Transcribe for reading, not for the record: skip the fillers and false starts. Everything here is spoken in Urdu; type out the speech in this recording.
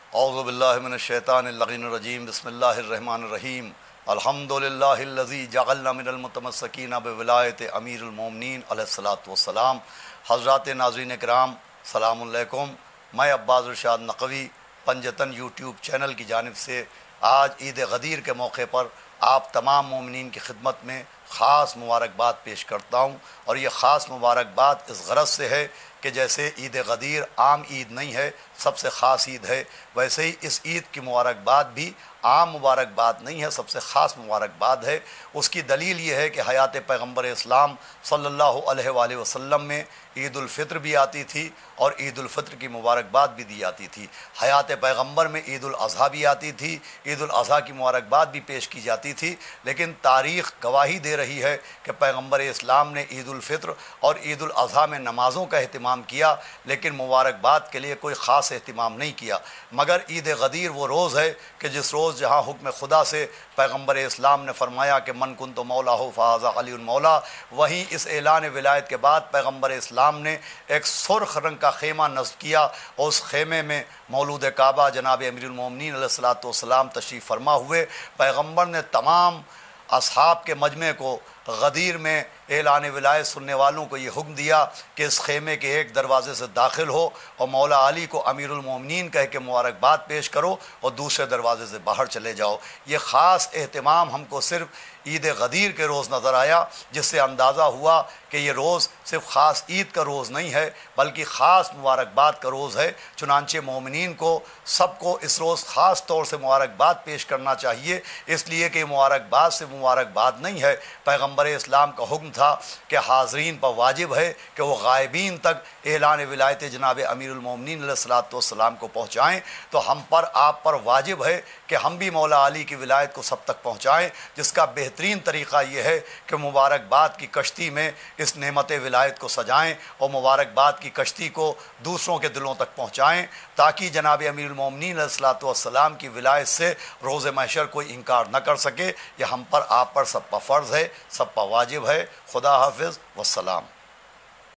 اعوذ باللہ من الشیطان اللعین الرجیم بسم اللہ الرحمن الرحیم الحمدللہ الذی جعلنا من المتمسکین بولایت امیر المومنین علیہ الصلاۃ والسلام۔ حضرات ناظرین کرام السلام علیکم۔ میں عباس ارشاد نقوی پنجتن یوٹیوب چینل کی جانب سے آج عید غدیر کے موقع پر آپ تمام مومنین کی خدمت میں خاص مبارکباد پیش کرتا ہوں، اور یہ خاص مبارکباد اس غرض سے ہے کہ جیسے عید غدیر عام عید نہیں ہے، سب سے خاص عید ہے، ویسے ہی اس عید کی مبارکباد بھی عام مبارکباد نہیں ہے، سب سے خاص مبارکباد ہے۔ اس کی دلیل یہ ہے کہ حیات پیغمبر اسلام صلی اللہ علیہ وآلہ وسلم میں عید الفطر بھی آتی تھی اور عید الفطر کی مبارکباد بھی دی جاتی تھی۔ حیات پیغمبر میں عید الاضحیٰ بھی آتی تھی، عید الاضحیٰ کی مبارکباد بھی پیش کی جاتی تھی، لیکن تاریخ گواہی دے رہی ہے کہ پیغمبر اسلام نے عید الفطر اور عید الاضحیٰ میں نمازوں کا اہتمام کیا، لیکن مبارکباد کے لیے کوئی خاص اہتمام نہیں کیا۔ مگر عید غدیر وہ روز ہے کہ جس روز جہاں حکم خدا سے پیغمبر اسلام نے فرمایا کہ من کنت مولا ہو فہذا علی المولا، وہیں اس اعلان ولایت کے بعد پیغمبر اسلام نے ایک سرخ رنگ کا خیمہ نصب کیا، اور اس خیمے میں مولود کعبہ جناب امیر المومنین علیہ الصلاۃ والسلام تشریف فرما ہوئے۔ پیغمبر نے تمام اصحاب کے مجمع کو غدیر میں اعلان ولایت سننے والوں کو یہ حکم دیا کہ اس خیمے کے ایک دروازے سے داخل ہو اور مولا علی کو امیر المومنین کہہ کے مبارکباد پیش کرو، اور دوسرے دروازے سے باہر چلے جاؤ۔ یہ خاص اہتمام ہم کو صرف عید غدیر کے روز نظر آیا، جس سے اندازہ ہوا کہ یہ روز صرف خاص عید کا روز نہیں ہے بلکہ خاص مبارکباد کا روز ہے۔ چنانچہ مومنین کو سب کو اس روز خاص طور سے مبارکباد پیش کرنا چاہیے، اس لیے کہ مبارکباد سے مبارکباد نہیں ہے، پیغمبر اسلام کا حکم تھا کہ حاضرین پر واجب ہے کہ وہ غائبین تک اعلان ولایت جناب امیر المومنین علیہ الصلاۃ والسلام کو پہنچائیں، تو ہم پر آپ پر واجب ہے کہ ہم بھی مولا علی کی ولایت کو سب تک پہنچائیں، جس کا بہترین طریقہ یہ ہے کہ مبارکباد کی کشتی میں اس نعمت ولایت کو سجائیں اور مبارکباد کی کشتی کو دوسروں کے دلوں تک پہنچائیں، تاکہ جناب امیر المومنین علیہ الصلاۃ والسلام کی ولایت سے روز محشر کوئی انکار نہ کر سکے۔ یہ ہم پر آپ پر سب پر فرض ہے، سب پر واجب ہے۔ خدا حافظ والسلام۔